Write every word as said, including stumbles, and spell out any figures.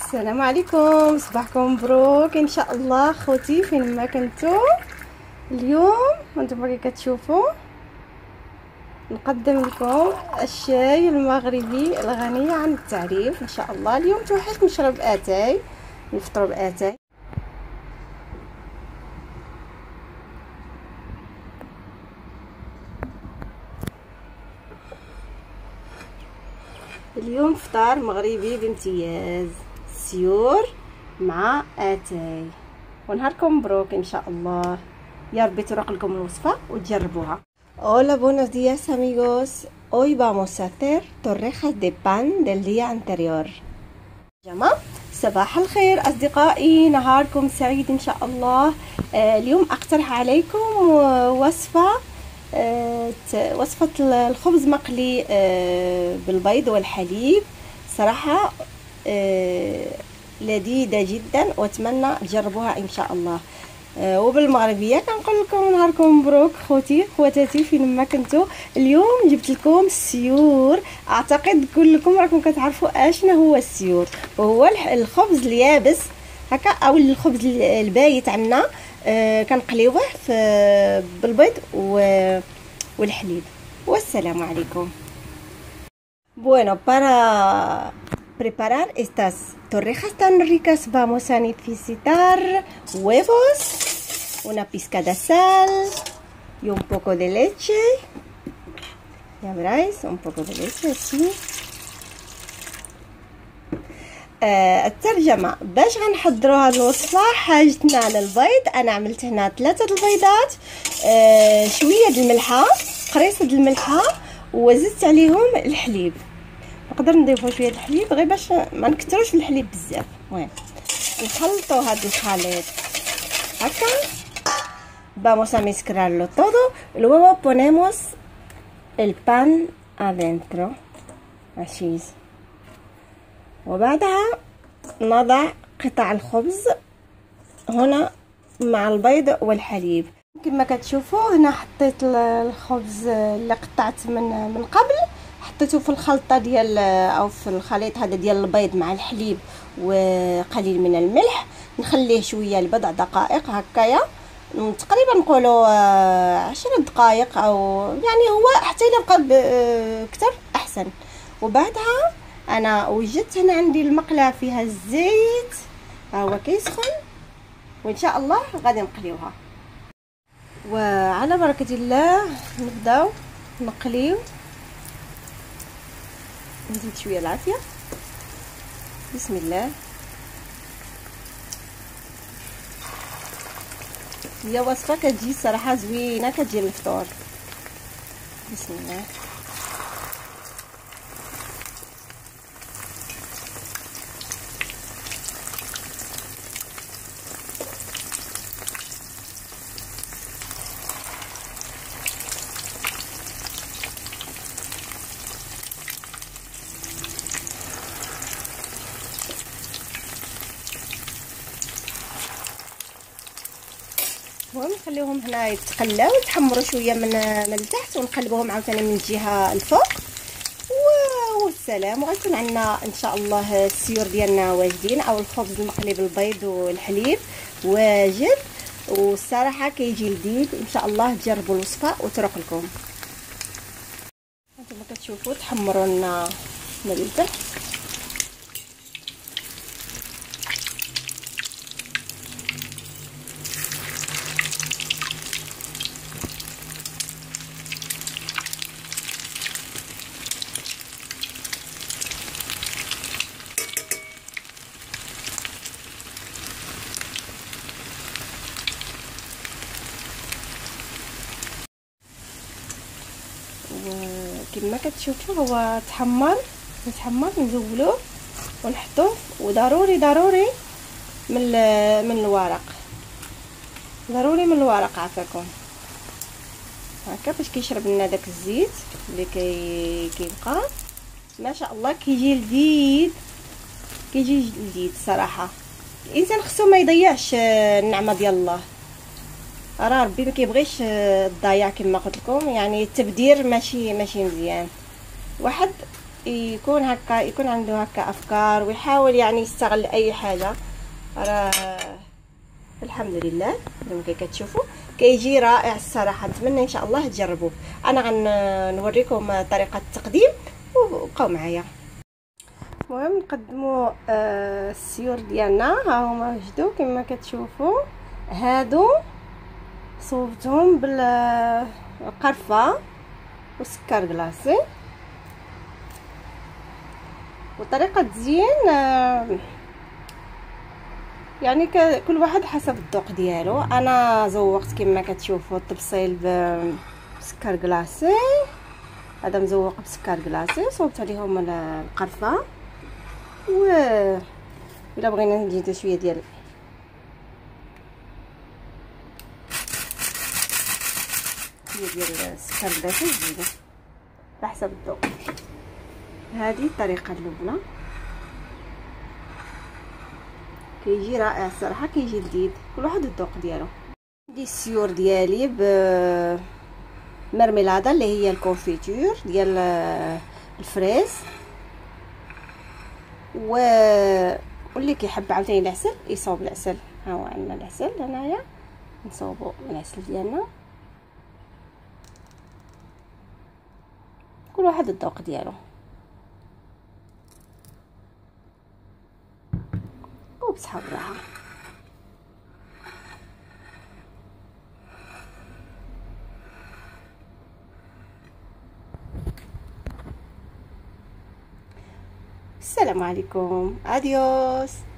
السلام عليكم، صباحكم مبروك ان شاء الله خوتي فين ما كنتو. اليوم وانتم كي كتشوفوا نقدم لكم الشاي المغربي الغني عن التعريف ان شاء الله. اليوم توحشت نشرب اتاي، نفطر باتاي. اليوم فطار مغربي بامتياز، سيور مع اتاي، ونهاركم مبروك ان شاء الله. يا ربي تروق لكم الوصفه وتجربوها. Hola, buenos días amigos. Hoy vamos a hacer torrejas de pan del día anterior. جماعة صباح الخير أصدقائي، نهاركم سعيد إن شاء الله. آه اليوم أقترح عليكم وصفة آه وصفة الخبز مقلي آه بالبيض والحليب. صراحة آه لذيذة جدا وأتمنى تجربوها إن شاء الله. آه وبالمغربيه كنقول لكم نهاركم مبروك خوتي خواتاتي فين ما كنتو. اليوم جبت لكم السيور. اعتقد كلكم راكم كتعرفوا اشنا هو السيور، وهو الخبز اليابس هكا او الخبز البايت عندنا. آه كنقليوه في بالبيض والحليب. والسلام عليكم. Bueno, para preparar estas torrejas tan ricas vamos a necesitar huevos, una pizca de sal y un poco de leche. Ya veréis, un poco de leche así. آه الترجمة باش غنحضروا هاد الوصفة. حاجتنا على البيض، انا عملت هنا ثلاثة البيضات، آه شوية د الملحة، قريصة د الملحة، وزدت عليهم الحليب. نقدر نضيفوا شويه الحليب غير باش ما نكثروش الحليب بزاف. المهم نخلطوا هذا الخليط هكا. vamos a mezclarlo todo, luego ponemos el pan adentro así. وبعدها نضع قطع الخبز هنا مع البيض والحليب. كما كتشوفوا هنا حطيت الخبز اللي قطعت من من قبل، حطيته في الخلطه ديال او في الخليط هذا ديال البيض مع الحليب وقليل من الملح. نخليه شويه لبضع دقائق هكايا، تقريبا نقولوا عشر دقائق، او يعني هو حتى الا بقى كتر احسن. وبعدها انا وجدت هنا عندي المقله فيها الزيت، ها هو كيسخن، وان شاء الله غادي نقليوها. وعلى بركه الله نبداو نقليو. نزيد شويه العافيه. بسم الله. هي وصفه كتجي صراحه زوينه، كتجي للفطور. بسم الله. المهم نخليوهم هنا يتقلاو يتحمروا شويه من من التحت، ونقلبوهم عاوتاني من الجهه الفوق. والسلام. وغيكون عندنا ان شاء الله السيور ديالنا واجدين، او الخبز المقلي بالبيض والحليب واجد. والصراحه كيجي لذيذ. ان شاء الله تجربوا الوصفه وتروق لكم. انتم كتشوفوا تحمروا لنا من التحت. وكما كتشوفوا هو تحمر يتحمر، نزولوه ونحطوه. وضروري ضروري من من الورق، ضروري من الورق عافاكم هكا باش كيشرب لنا داك الزيت اللي كي كيبقى. ما شاء الله كيجي لذيذ، كيجي لذيذ صراحه. الانسان خصو ما يضيعش النعمه ديال الله، راه ربي ما كيبغيش الضياع كما قلت لكم. يعني التبذير ماشي ماشي مزيان. واحد يكون هكا، يكون عنده هكا افكار ويحاول يعني يستغل اي حاجه. راه الحمد لله كما كتشوفوا كيجي رائع الصراحه. نتمنى ان شاء الله تجربوه. انا غنوريكم طريقه التقديم وبقاو معايا. المهم نقدموا آه السيور ديالنا. ها هما وجدوا كما كتشوفوا. هادو صوبتهم بالقرفه وسكر كلاصي. وطريقه التزيين آه يعني كل واحد حسب الذوق ديالو. انا زوقت كما كتشوفوا الطبسيل بسكر كلاصي. هذا مزوق بسكر كلاصي. صوبت عليهم القرفه و الا بغينا نزيدو شويه ديال شويه ديال السكر كلاصي نزيدو على حسب الذوق. هذه الطريقه الاولى كيجي رائع الصراحه، كيجي لذيذ كل واحد الذوق ديالو. عندي السيور ديالي بمرميلاده اللي هي الكونفيتور ديال الفريز، و واللي كيحب عاوتاني العسل يصوب العسل. ها هو عندنا العسل هنايا، نصوبوا العسل ديالنا. كل واحد الذوق ديالو. وبصحة والراحة. السلام عليكم. اديوس.